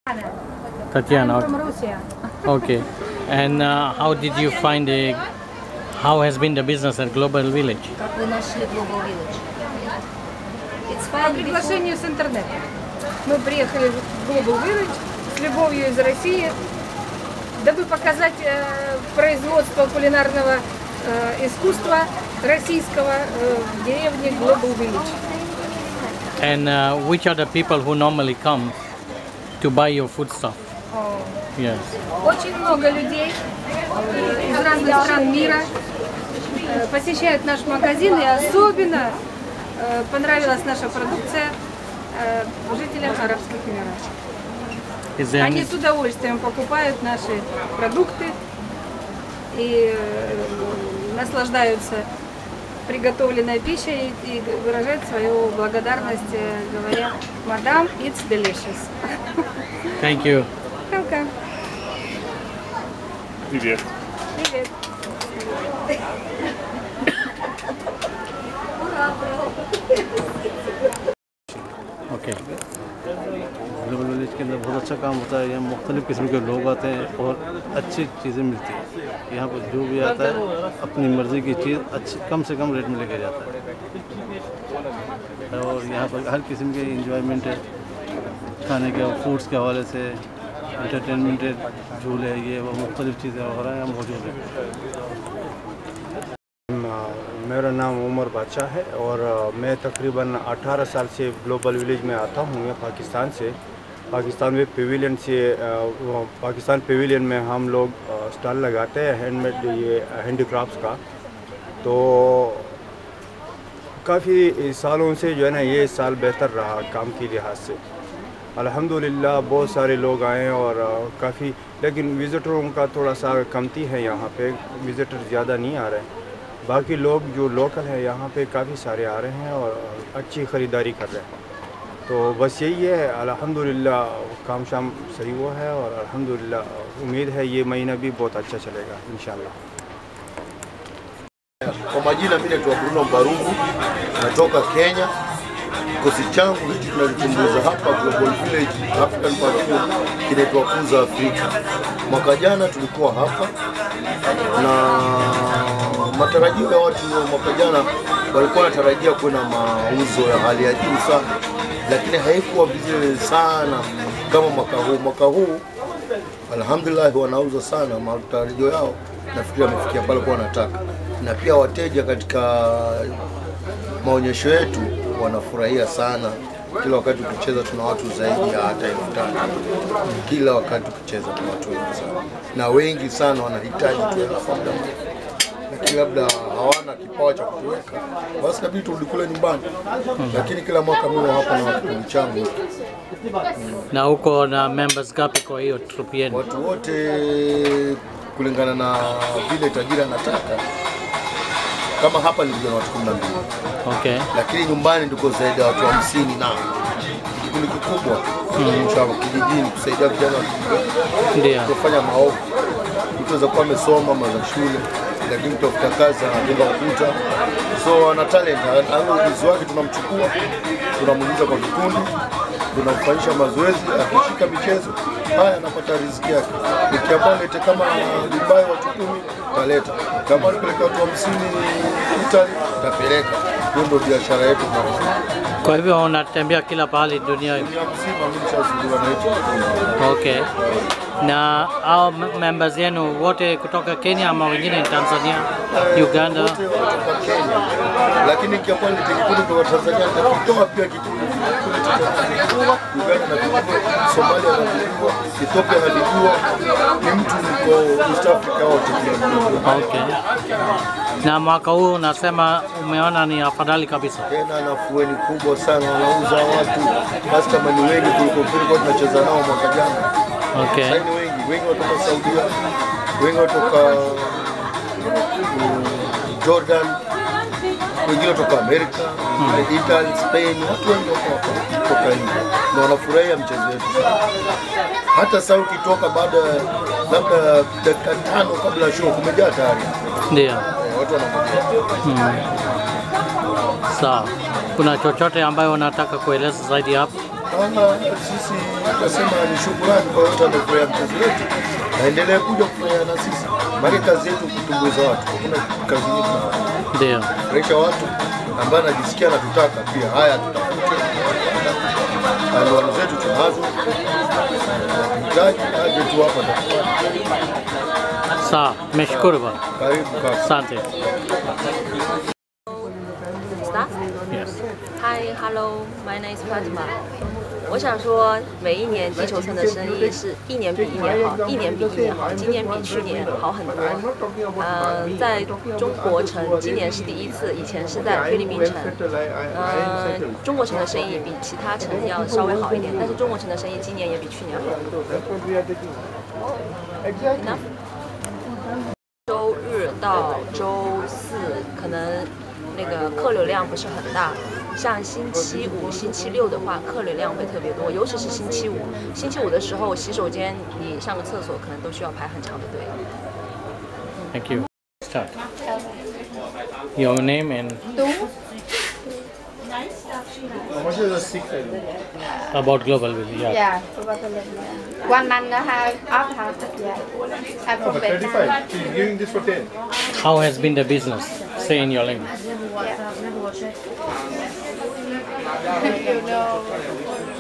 Tatiana. I'm from Russia. Okay. And how did you find how has been the business at Global Village? Как вы нашли Global Village? It's По fine. приглашению с интернета. Мы приехали в Global Village с любовью из России, дабы показать производство кулинарного искусства российского в деревне Global Village. And which are the people who normally come to buy your food stuff? Yes. Очень много людей из разных стран мира посещают наш магазин, и особенно понравилась наша продукция жителям Арабских Эмиратов. Они с удовольствием покупают наши продукты и наслаждаются приготовленной пищей и выражают свою благодарность, говоря: "Madam, it's delicious." Thank you. Welcome. Привет. Привет. Okay. Global village के अंदर बहुत अच्छा काम होता है। यहाँ मुख्तलिफ़ किस्म के लोग आते हैं और अच्छी चीज़ें मिलती हैं। यहाँ पर जो भी आता है अपनी मर्ज़ी की चीज़ कम से कम रेट में लेके जाता है और यहाँ पर हर किस्म के इंजॉयमेंट है, खाने के फूड्स के हवाले से एंटरटेनमेंट है, झूले ये वो मुख्तलिफ़ चीज़ें वगैरह यहाँ मौजूद हैं। मेरा नाम उमर बादशाह है और मैं तकरीबन 18 साल से ग्लोबल विलेज में आता हूँ। मैं पाकिस्तान से, पाकिस्तान में पाकिस्तान पेविलियन में हम लोग स्टॉल लगाते हैं हैंडमेड ये हैंडीक्राफ्ट्स का। तो काफ़ी सालों से जो है ना ये साल बेहतर रहा काम की लिहाज से, अल्हम्दुलिल्लाह। बहुत सारे लोग आए और काफ़ी, लेकिन विज़िटरों का थोड़ा सा कमती है। यहाँ पे विज़िटर ज़्यादा नहीं आ रहे हैं। बाकी लोग जो लोकल हैं यहाँ पे काफ़ी सारे आ रहे हैं और अच्छी ख़रीदारी कर रहे हैं। तो बस यही है, अल्हम्दुलिल्लाह काम शाम सही हुआ है और अल्हम्दुलिल्लाह उम्मीद है ये महीना भी बहुत अच्छा चलेगा इंशाल्लाह। Kwa majina mimi naitwa Bruno Mbarungu, natoka Kenya. Kikosi changu hichi tunalitumbuza hapa Global Village African Parkour kinaitwa Kuza Afrika. Mwaka jana tulikuwa hapa na matarajio ya watu mwaka jana walikuwa wanatarajia kuna mauzo ya hali ya juu sana, lakini haikuwa vizuri sana kama mwaka huu. Mwaka huu alhamdulillah wanauza sana, matarajio yao nafikiri wamefikia pale kwa wanataka, na pia wateja katika maonyesho yetu wanafurahia sana. Kila wakati tukicheza tuna watu zaidi ya hata 5,000. Kila wakati tukicheza tuna watu wengi sana, na wengi sana wanahitaji tu faida, lakini labda hawana kipawa cha kuweka, basi kabidi turudi kule nyumbani. Lakini kila mwaka mimi hapa na kikundi changu. Na huko na members gapi kwa hiyo trip yenu? Watu wote kulingana na vile tajiri anataka. Kama hapa nilikuwa na watu 12. Okay. Lakini nyumbani ndiko zaidi ya watu 50 na kikundi kikubwa cha kijijini kusaidia vijana ndio kufanya maovu. Mtu anaweza kuwa amesoma maza shule lakini kutafuta kazi anajenga ukuta. So ana talent, ana ujuzi wake, tunamchukua, tunamuingiza kwa kikundi, tunamfanyisha mazoezi, akishika michezo, haya anapata riziki yake. Nikiambia lete kama Dubai watu 10 taleta. Kama nipeleka watu 50 Italy tapeleka. Hiyo ndio biashara yetu kwa. Kwa hivyo unatembea kila pahali dunia mzima, mimi nishazunguka na hicho. Okay. Na hao members yenu wote kutoka Kenya ama wengine Tanzania, Uganda? Wote kutoka Kenya. Lakini kiapo ni kikundi kwa Tanzania nitatoa pia kikundi kule Uganda na Somalia na Ethiopia na Libya. Ni mtu mko East Africa wote. Okay. Na mwaka huu unasema umeona ni afadhali kabisa? Tena nafueni kubwa sana, wanauza watu customer ni wengi kuliko vile tunacheza nao mwaka jana. Okay. Wengi kutoka Saudia, wengi kutoka Jordan, wengine kutoka Amerika, Italy, Spain, watu wengi kutoka India. Na wanafurahia mchezo wetu. Hata sasa ukitoka baada labda dakika 5 kabla ya show kumejaa tayari. Ndio. Watu wanakuja. Sawa. Kuna chochote ambayo unataka kueleza zaidi hapo? Sisi tunasema ni shukrani kwa wote wamefurahia mchezo wetu. Naendelea kuja kufanya na sisi. Maana kazi yetu kutumbuiza watu. Hakuna kazi nyingine. Ndio. Furahisha watu ambao najisikia na tutaka pia haya tutafute. Anwani zetu tunazo. Tunahitaji aje tu hapa na sawa, nimeshukuru bwana. karibu kaka. Asante. Start? Yes. Hi, hello, my name is Fatima. 我想说，每一年地球村的生意是一年比一年好，一年比一年好，今年比去年好很多。在中国城，今年是第一次，以前是在菲律宾城。中国城的生意比其他城要稍微好一点，但是中国城的生意今年也比去年好。Enough？ 周日到周四可能那个客流量不是很大。 像星期五、星期六的话，客流量会特别多，尤其是星期五。星期五的时候，洗手间你上个厕所可能都需要排很长的队。 Thank you. Start. Your name and about Global Village. Yeah. Yeah, probably. 1 month and a half after. Yeah. I'm from Vietnam. So you're giving this for 10? How has been the business? Say in your language. You know,